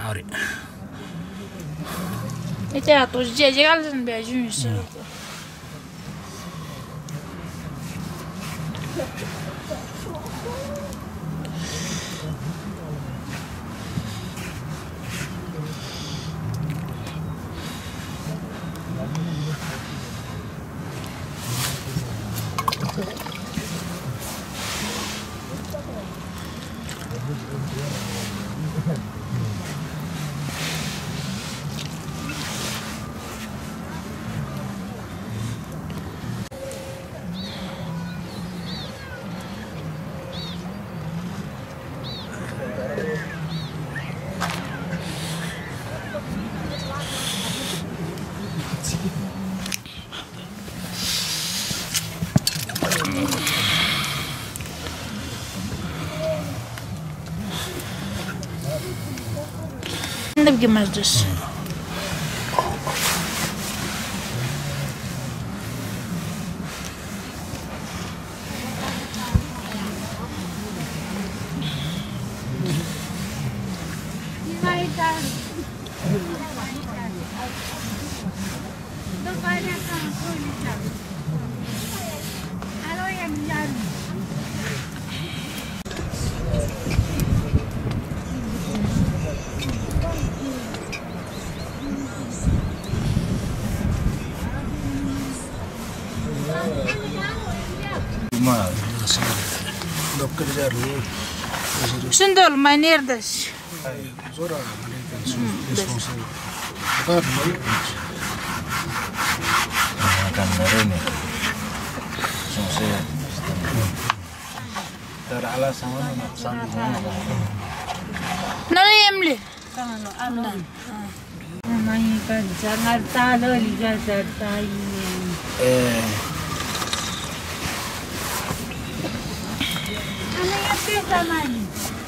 Ahora. Este é a tua chega em beijinhos. Que mais disso? Sendal maneira das. Não lembro. Mãe kan jangan tahu lihat datai. Anak apa sama ni?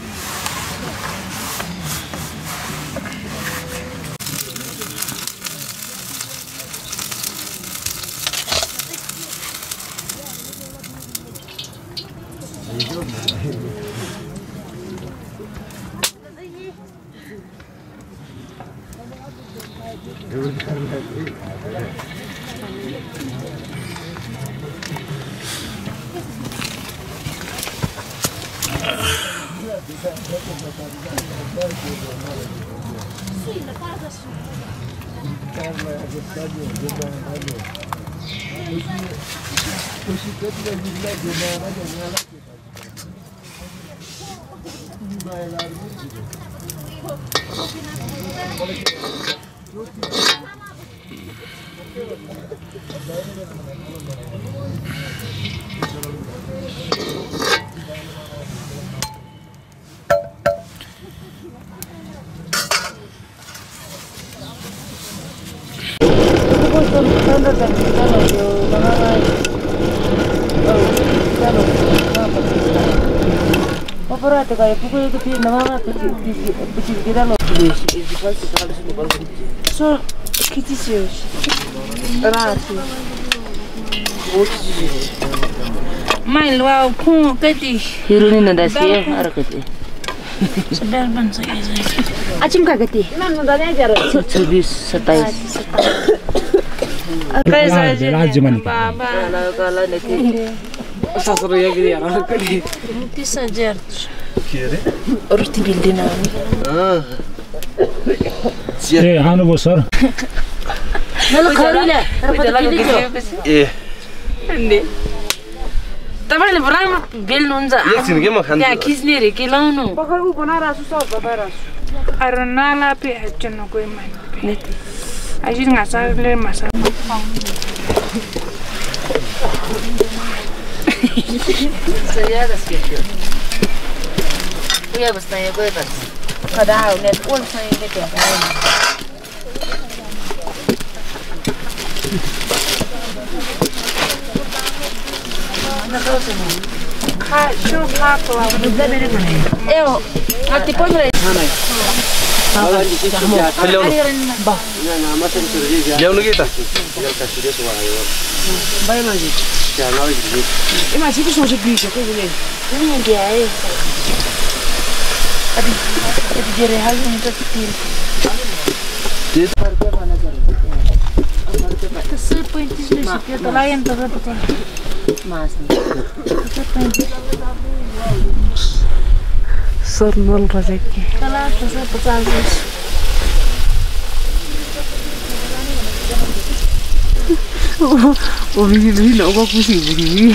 Operato kayak pukul itu sih nama kita loh so kita sih rasa main luau pun keti hiruni nada sih ada keti Sedar bangsa aja. acim kageti mana nada aja 27 Kayak saja. Lajiman. kalau nanti Sasro ya gini ya kan kali. Mungkin saja. Kira? harus dibildina anu besar. Lalu kali lah, Ini. Tapi berang bel nunza. Ya sini ke makan. Ya kisni re kilanu. Bakal bu benar asu sah benar asu. Arona la pe hacen ko mai. Ajin ngasa le masa. Saya dah sikit. Punya bestanya gue kan. Kadang net pun saya ini tiap hari. Mana kau semua? Kah, cuma kah kau apa tu dari mana? Hati pun boleh. Jauh lagi tak? Baik lagi. Ini masih tu susah bisa kau boleh. Ini dia. यति धेरै हाल्नु हुन्छ तेल त्यसै 35 ले सिक्यो त लाग्यो नि त कति मास सरनल बजेकी तला 50 我比你老个不行不行。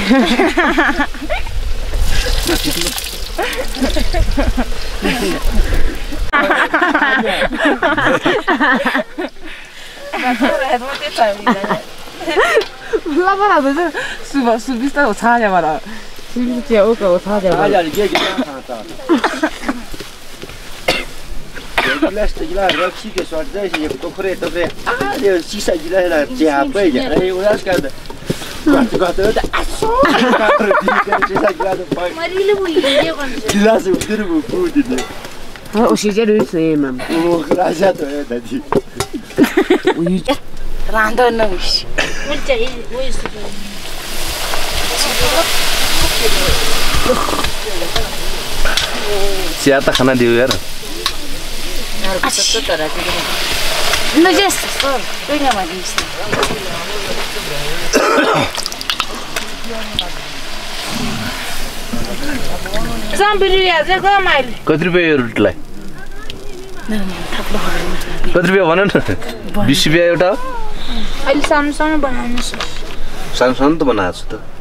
那个不是是比较差点吧了，是比较我搞差点吧。 गिलास त गिलास रखी के सट जाए ये टोकरे टोकरे यो सीसा गिलास ला ज्यापै ए उलास गर्दा गतो त आसो काटर दिके सीसा गिलास पाइ मरिले बुइले भन्छ गिलास उतिर बुइ दिने o शिजे रुइ से मम ओ राजा त ए दादी उइ रान्दा न उस हुन्छ ए उइस चिया त खाना दियो यार No ya está, venga malista. Zambiria चाहिँ कमाइले कति रुपैयाँ यो रुटलाई कति रुपैयाँ भन न 20 रुपैयाँ एउटा अहिले सानो सानो बनाउनु छ सानो सानो त बनाएको छु त